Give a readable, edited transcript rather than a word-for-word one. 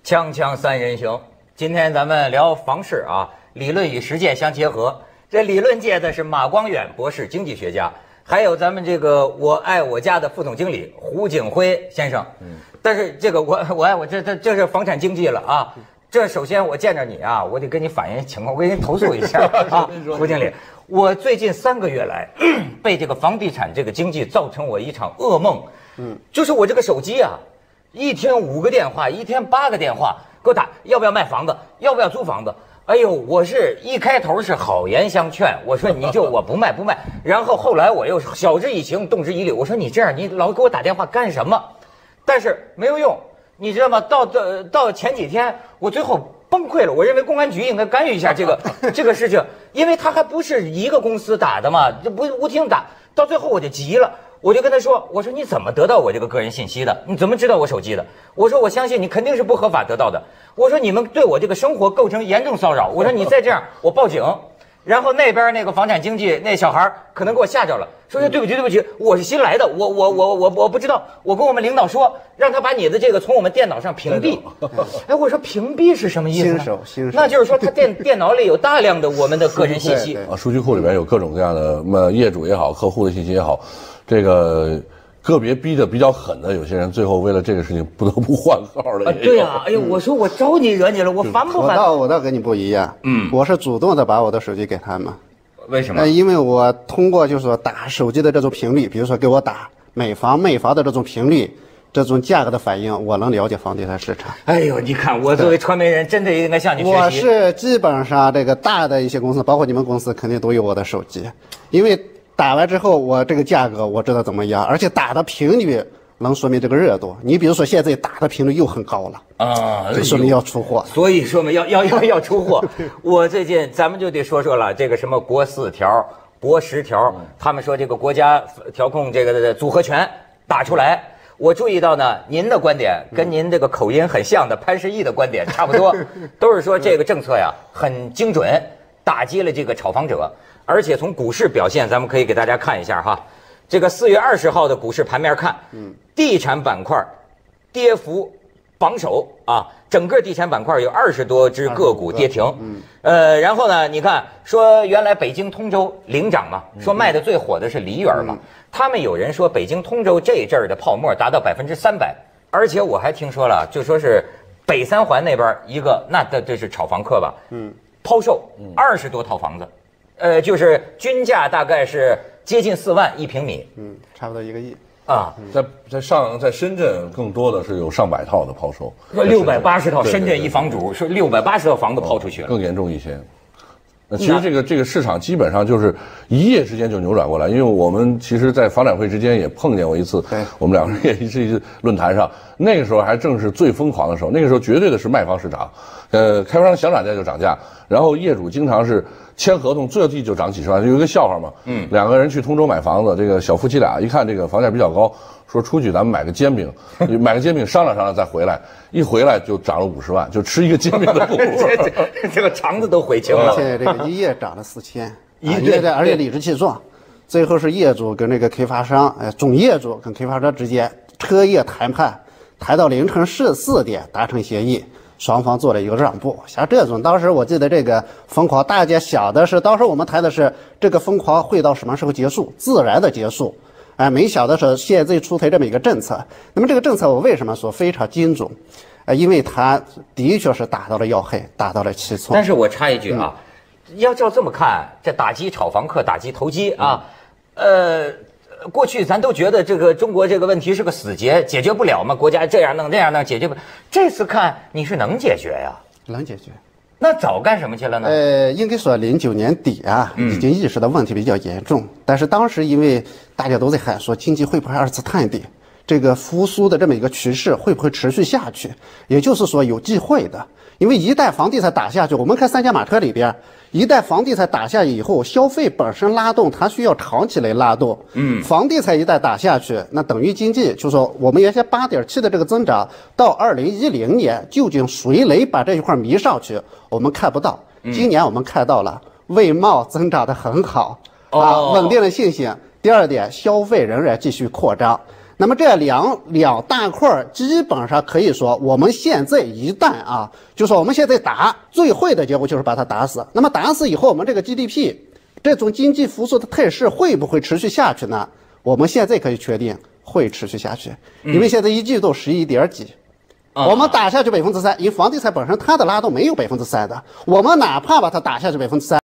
锵锵三人行，今天咱们聊房市啊，理论与实践相结合。这理论界的是马光远博士，经济学家，还有咱们这个我爱我家的副总经理胡景辉先生。但是这个我爱我这是房产经济了啊。这首先我见着你啊，我得跟你反映情况，我给你投诉一下啊，胡经理，我最近3个月来被这个房地产这个经济造成我一场噩梦。就是我这个手机啊，一天5个电话，一天8个电话给我打，要不要卖房子，要不要租房子？哎呦，我是一开头是好言相劝，我说你就我不卖，然后后来我又晓之以情，动之以理，我说你这样你老给我打电话干什么？但是没有用。你知道吗？到前几天，我最后崩溃了。我认为公安局应该干预一下这个事情，因为他还不是一个公司打的嘛，这不无听打。到最后我就急了，我就跟他说：“我说你怎么得到我这个个人信息的？你怎么知道我手机的？我说我相信你肯定是不合法得到的。我说你们对我这个生活构成严重骚扰。我说你再这样，我报警。”然后那边那个房产经纪那小孩可能给我吓着了，说对不起，我是新来的，我不知道，我跟我们领导说，让他把你的这个从我们电脑上屏蔽。哎，我说屏蔽是什么意思呢？新手，那就是说他电脑里有大量的我们的个人信息啊，数据库里边有各种各样的业主也好，客户的信息也好，这个。个别逼得比较狠的，有些人最后为了这个事情不得不换号了。 对呀，哎呦，我说我招你惹你了，我烦不烦？ 我倒跟你不一样，我是主动的把我的手机给他们。 为什么？ 因为我通过就是说打手机的这种频率，比如说给我打买房卖房的这种频率，这种价格的反应，我能了解房地产市场。 哎呦，你看我作为传媒人，真的应该向你学习。 我是基本上这个大的一些公司，包括你们公司，肯定都有我的手机，因为。打完之后，我这个价格我知道怎么样，而且打的频率能说明这个热度。你比如说现在打的频率又很高了啊，这说明要出货。 所以说明要出货。我最近咱们就得说了，这个什么国4条、国10条，他们说这个国家调控这个组合拳打出来。我注意到呢，您的观点跟您这个口音很像的潘石屹的观点差不多，都是说这个政策呀很精准，打击了这个炒房者。而且从股市表现，咱们可以给大家看一下哈，这个4月20号的股市盘面看，地产板块跌幅榜首啊，整个地产板块有20多只个股跌停，然后呢，你看说原来北京通州领涨嘛，说卖的最火的是梨园嘛，他们有人说北京通州这阵儿的泡沫达到300%，而且我还听说了，就说是北3环那边一个，那这是炒房客吧，抛售20多套房子。就是均价大概是接近4万1平米， 差不多1个亿啊。在深圳更多的是有上百套的抛售 ，680套，深圳一房主是680套房子抛出去了， 更严重一些。那其实这个市场基本上就是一夜之间就扭转过来，因为我们其实，在房展会之间也碰见过一次，我们2个人也是论坛上，那个时候还正是最疯狂的时候，那个时候绝对的是卖方市场，开发商想涨价就涨价，然后业主经常是签合同最低就涨几十万，有一个笑话嘛，2个人去通州买房子，这个小夫妻俩一看这个房价比较高，说出去咱们买个煎饼商量再回来，一回来就涨了50万，就吃一个煎饼的股这个肠子都悔青了。 而且这个一夜涨了4000，而且理直气壮，最后是业主跟这个开发商，总业主跟开发商之间彻夜谈判，谈到凌晨4点达成协议。双方做了一个让步，像这种，当时我记得这个疯狂，大家想的是，当时我们谈的是这个疯狂会到什么时候结束，自然的结束，没想到是现在出台这么一个政策。那么这个政策我为什么说非常精准？因为它的确是打到了要害，打到了七寸。 但是我插一句啊，要照这么看，这打击炒房客，打击投机啊，过去咱都觉得这个中国这个问题是个死结，解决不了嘛，国家这样弄那样弄解决不了。这次看你是能解决呀？ 能解决。 那早干什么去了呢？ 应该说09年底啊，已经意识到问题比较严重，但是当时因为大家都在喊说经济会不会2次探底，这个复苏的这么一个趋势会不会持续下去？也就是说有机会的，因为一旦房地产打下去，我们看三驾马车里边，一旦房地产打下以后，消费本身拉动，它需要长期来拉动。房地产一旦打下去，那等于经济就是说我们原先8.7的这个增长，到2010年究竟谁来把这一块弥上去，我们看不到。今年我们看到了外贸增长得很好啊，稳定的信心。第二点，消费仍然继续扩张。 那么这两大块基本上可以说，我们现在一旦啊，就说我们现在打最坏的结果就是把它打死。那么打死以后，我们这个 GDP 这种经济复苏的态势会不会持续下去呢？我们现在可以确定会持续下去，因为现在一季度11点几。我们打下去3%，因为房地产本身它的拉动没有3%的，我们哪怕把它打下去3%。